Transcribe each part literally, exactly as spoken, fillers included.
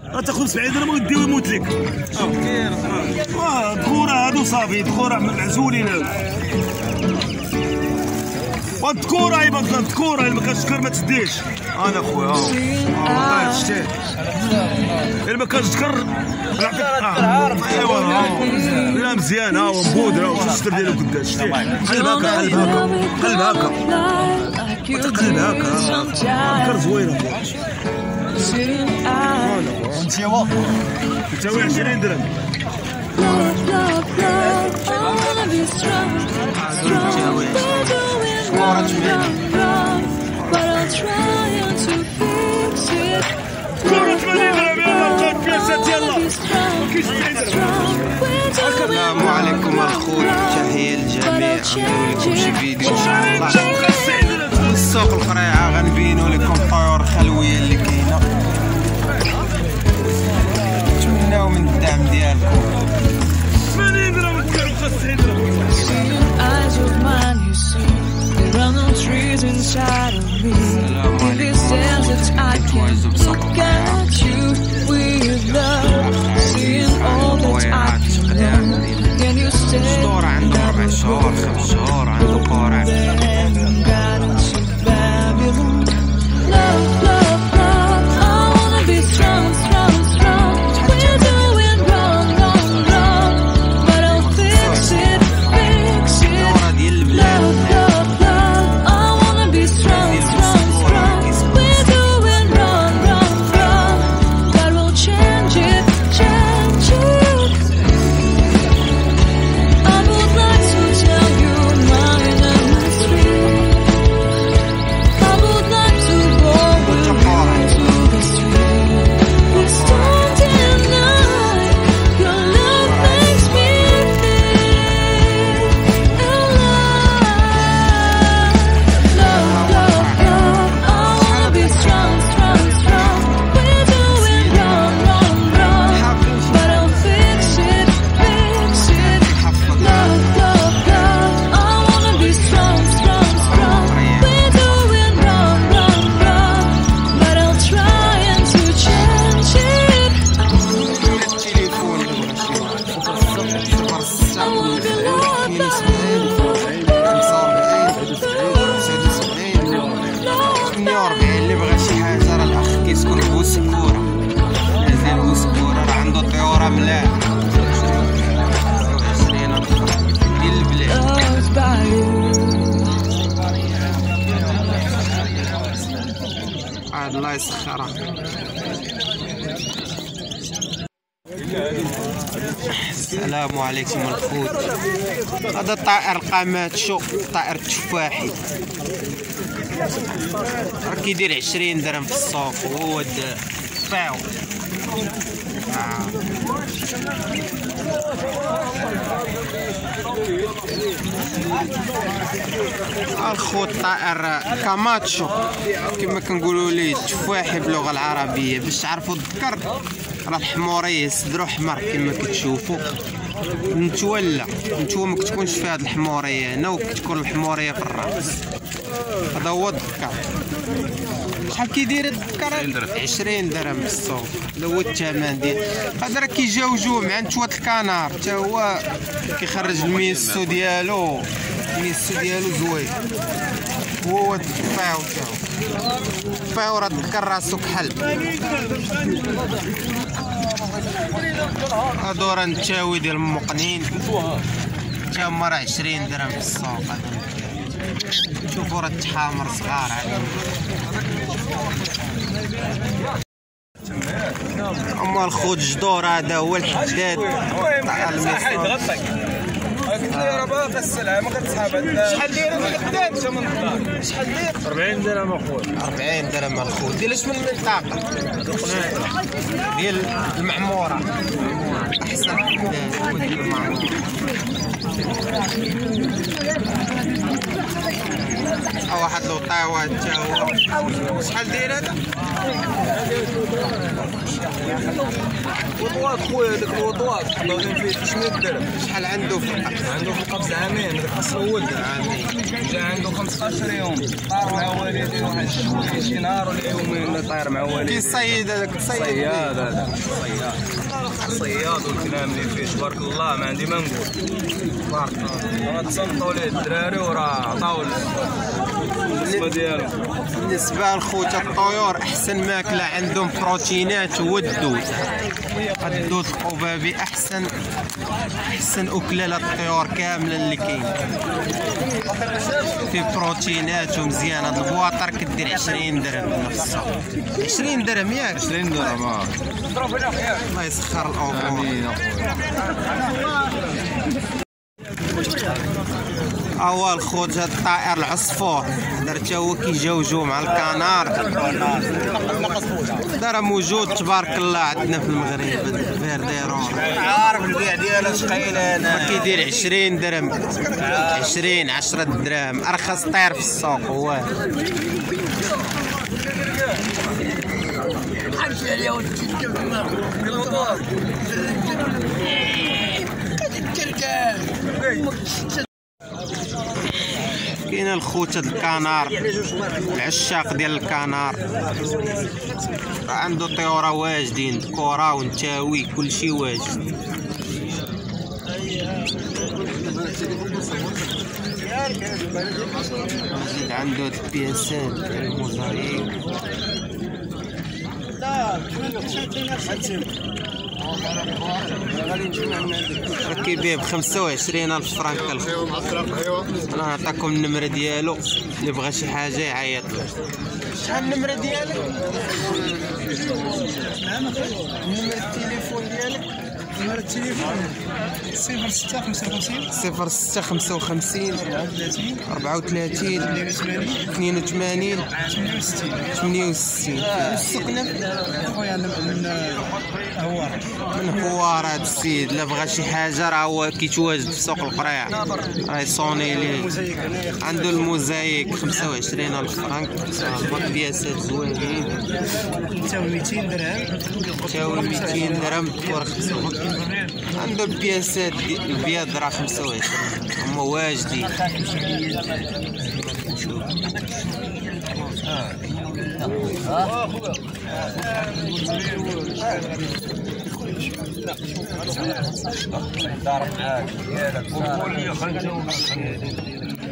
غتاخذ سبعين درهم ويديو يموت لك. اه الذكوره هادو صافي، الذكوره معزولين هادو. والذكوره يبقى الذكوره اللي ما كانش ذكر ما تديش. انا خويا والله شتي اللي ما كانش ذكر نعطيك. ايوا لا مزيان ها هو مبودره واش الشتر ديالو قداش شتي. قلب هكا قلب هكا قلب هكا قلب هكا فكر زوينه. انت هو انت هو عشرين درهم. السلام عليكم الخوت، تحية للجميع. نديرو لكم شي فيديو ان شاء الله في السوق القريعة، غنبينو لكم الطيور الخلوية اللي كاينة. نتمناو من الدعم ديالكم. ثمانين درهم ديرو خمسين درهم. شطور عنده ربع شهور خمس شهور عنده قرع. اللي بغى شي حاجه راه الاخ كيسكن في بوسكوره، نازل بوسكوره راه عنده طيوره ملاح عشرين ديال البلاد. عاد الله يسخرها. السلام عليكم الخوت. هذا طائر القاماتشو، طائر التفاحي، راه كيدير عشرين درهم في السوق وهو فاو. آه. الخوت طائر كاماتشو كما كنقولوا ليه التفاحي باللغه العربيه. باش تعرفوا الذكر راه الحموريه صدرو احمر كما كتشوفوا، متولى نتوما ما كتكونش فيها هاد الحموريه هنا وكتكون الحموريه في الراس. هذا هو الذكر. شحال كيدير الذكر؟ عشرين درهم في السوق. هذا هو الثمن ديال هذا. راه كيجاوجوه مع نتوات الكنار حتى هو كيخرج الميسو ديالو، الميسو ديالو زوين. هو الفاو تا هو الفاو راه الذكر راسو كحل. هادو راه التاوي ديال المقنين تا هما راه عشرين درهم في السوق. شوفوا راه التحامر صغار عليهم. اما الخوت جدور هذا هو الحداد تاع الميسون. قلت له يا ربا السلعه ما كتسحب عندنا. شحال داير الحداد؟ شحال داير؟ أربعين درهم اخويا. أربعين درهم الخوت. ديال اش من المنطقه؟ ديال المعموره. احسن حداد هو ديال المعموره. ها واحد لوطاوه حتى هو. شحال داير هذا؟ وطواط خويا هذاك الوطواط باغيين فيه ثلاثمية درهم. شحال عنده في عنده في القفز عامين هذاك خاص الولد عامين جا عنده خمسطاش يوم طار مع والديه واحد شي نهار ولا يومين طاير مع والديه. كيصيد هذاك الصياد صياد هذا صياد صياد والكلام اللي فيه تبارك الله ما عندي ما نقول تبارك الله تصنتوا ليه الدراري وراه عطاو النسبه ديالو. بالنسبه لخوت الطيور احسن ماكله عندهم بروتينات هو الدود. الدود القبابي احسن احسن اكله للطيور كامله اللي كاين فيه بروتينات ومزيان. هاد البواطر كدير عشرين درهم نفسها عشرين درهم ياك عشرين درهم. اه الله يسخر الامور. امين اخويا. اول خوت هاد الطائر العصفور درت هو كيجوجو مع الكنار. دار موجود تبارك الله عندنا في المغرب فيرديرون. عارف البيع ديالو ثقيل انا كيدير عشرين درهم عشرين عشرة دراهم ارخص طير في السوق هو. كاين الخوت هاد الكنار العشاق ديال الكنار عنده طيوره واجدين كره ونتاوي كلشي واجد. زيد عنده هاد البياسات الموزايك كيبيع بخمسة وعشرين ألف فرنك الخوت. انا نعطيكم النمرة ديالو اللي بغى شي حاجة يعيط. شحال النمرة ديالك؟ نمرة التليفون ديالك؟ نمرة التليفون صفر ستة خمسة وخمسين صفر ستة خمسة وخمسين أربعة وثلاثين اثنين وثمانين ثمانية وستين. السكنة خويا من هوار من هوار. هاد السيد لا بغى شي حاجة راه هو كيتواجد في سوق القريع راه يصوني ليه. عنده الموزايك خمسة وعشرين ألف فرنك. بياسات زوينين تساوي ميتين درهم تساوي ميتين درهم ورخصهم. عنده البياسات البياض راه خمسة وعشرين هما واجدين.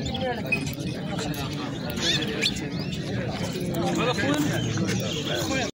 هذا خويا